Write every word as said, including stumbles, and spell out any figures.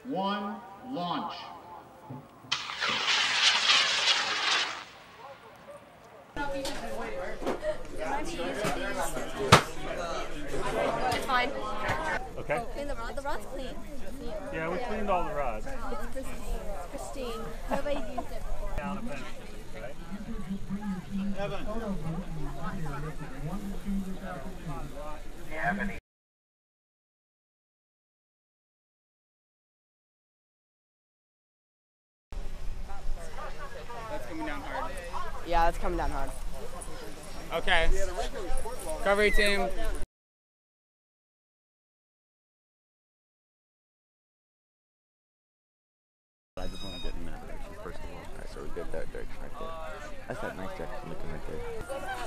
one, launch. It's fine. Okay. And the rod, the rod's clean. Yeah, we cleaned all the rods. It's pristine. It's pristine. Nobody's used it before. Down a bench, right? Evan. Do you have any? That's coming down hard. Yeah, that's coming down hard. Okay. Recovery team. I just want to get in that direction first of all. Alright, so we get that direction right there. That's that nice direction looking right there.